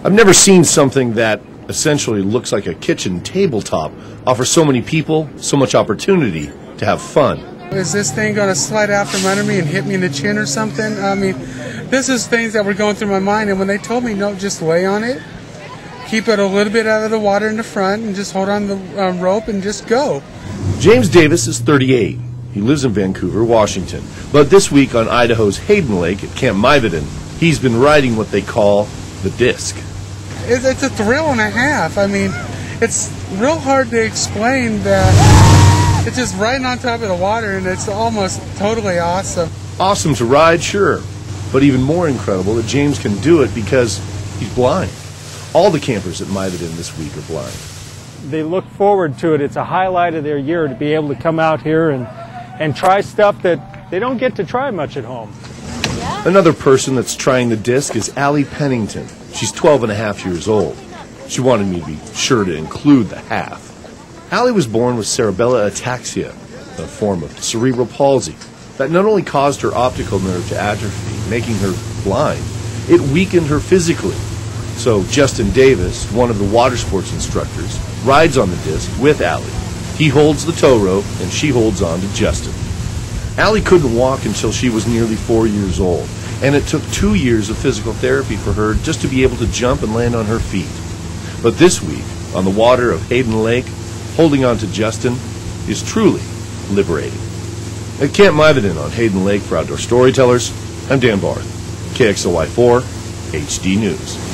I've never seen something that essentially looks like a kitchen tabletop offer so many people so much opportunity to have fun. Is this thing going to slide out from under me and hit me in the chin or something? I mean, this is things that were going through my mind, and when they told me, no, just lay on it, keep it a little bit out of the water in the front, and just hold on the rope and just go. James Davis is 38. He lives in Vancouver, Washington. But this week on Idaho's Hayden Lake at Camp Mivoden, he's been riding what they call the disc. It's a thrill and a half. I mean, it's real hard to explain that it's just riding on top of the water, and it's almost totally awesome. Awesome to ride, sure, but even more incredible that James can do it because he's blind. All the campers at Mivoden this week are blind. They look forward to it. It's a highlight of their year to be able to come out here and try stuff that they don't get to try much at home. Another person that's trying the disc is Allie Pennington. She's 12 and a half years old. She wanted me to be sure to include the half. Allie was born with cerebellar ataxia, a form of cerebral palsy that not only caused her optical nerve to atrophy, making her blind, it weakened her physically. So Justin Davis, one of the water sports instructors, rides on the disc with Allie. He holds the tow rope and she holds on to Justin. Allie couldn't walk until she was nearly 4 years old, and it took 2 years of physical therapy for her just to be able to jump and land on her feet. But this week, on the water of Hayden Lake, holding on to Justin is truly liberating. At Camp Mivoden on Hayden Lake for Outdoor Storytellers, I'm Dan Barth, KXLY4 HD News.